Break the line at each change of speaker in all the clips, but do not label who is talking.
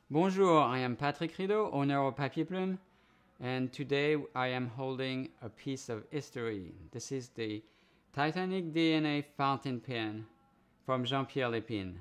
Bonjour, I am Patrick Rideau, owner of Papier Plume, and today I am holding a piece of history. This is the Titanic DNA fountain pen from Jean-Pierre Lepine.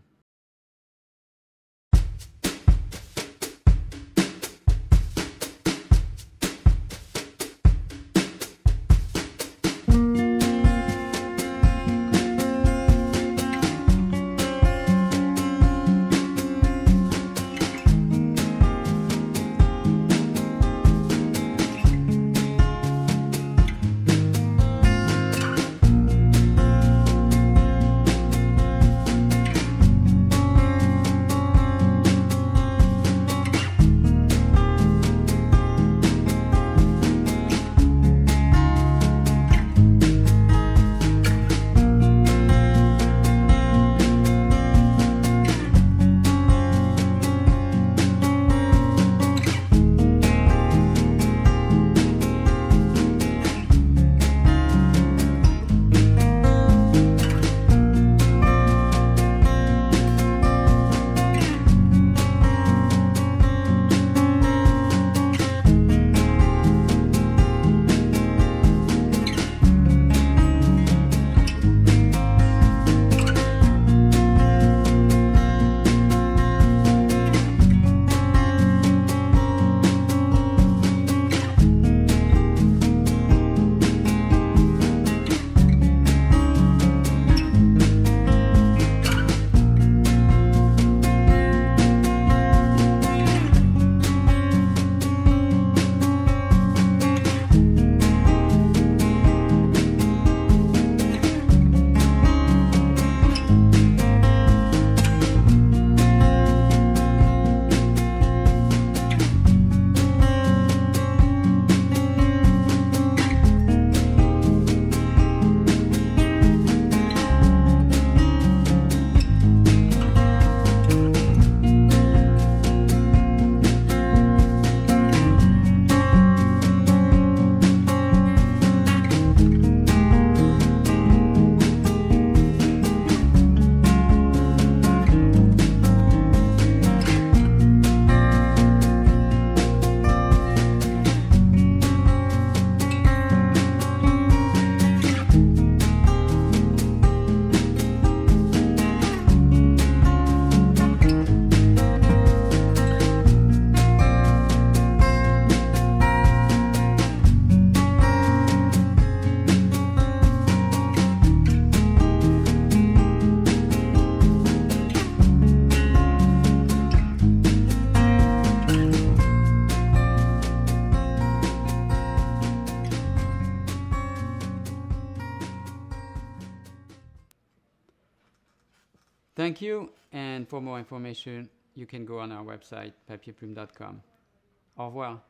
Thank you, and for more information, you can go on our website, papierplume.com. Au revoir.